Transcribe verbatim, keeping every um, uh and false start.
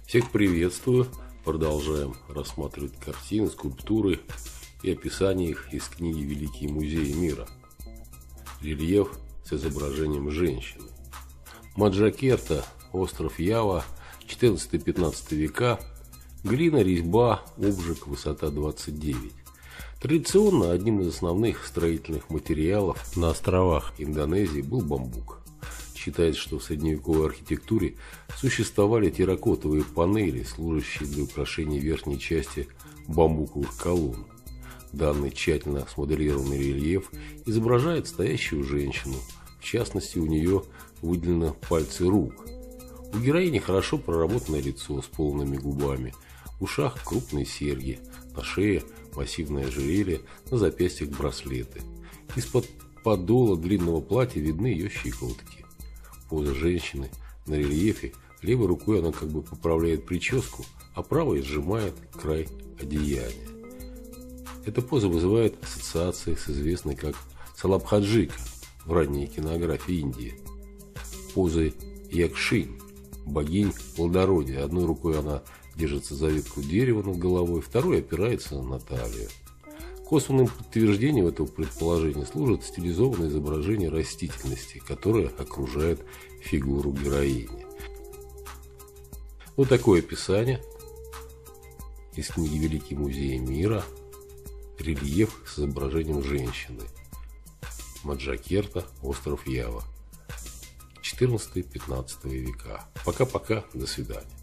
Всех приветствую! Продолжаем рассматривать картины, скульптуры и описание их из книги «Великие музеи мира». Рельеф с изображением женщины. Моджакерта, остров Ява, четырнадцатый-пятнадцатый века, глина, резьба, обжиг, высота двадцать девять. Традиционно одним из основных строительных материалов на островах Индонезии был бамбук. Считается, что в средневековой архитектуре существовали терракотовые панели, служащие для украшения верхней части бамбуковых колонн. Данный тщательно смоделированный рельеф изображает стоящую женщину, в частности, у нее выделены пальцы рук. У героини хорошо проработанное лицо с полными губами, в ушах крупные серьги, на шее массивное ожерелье, на запястьях браслеты. Из-под подола длинного платья видны ее щиколотки. Поза женщины на рельефе, левой рукой она как бы поправляет прическу, а правой сжимает край одеяния. Эта поза вызывает ассоциации с известной как Салабхаджика в ранней кинографии Индии. Позой Якшин, богинь плодородия. Одной рукой она держится за ветку дерева над головой, второй опирается на талию. Косвенным подтверждением этого предположения служит стилизованное изображение растительности, которое окружает фигуру героини. Вот такое описание из книги «Великие музеи мира». Рельеф с изображением женщины. Моджакерта, остров Ява. четырнадцатый-пятнадцатый века. Пока-пока, до свидания.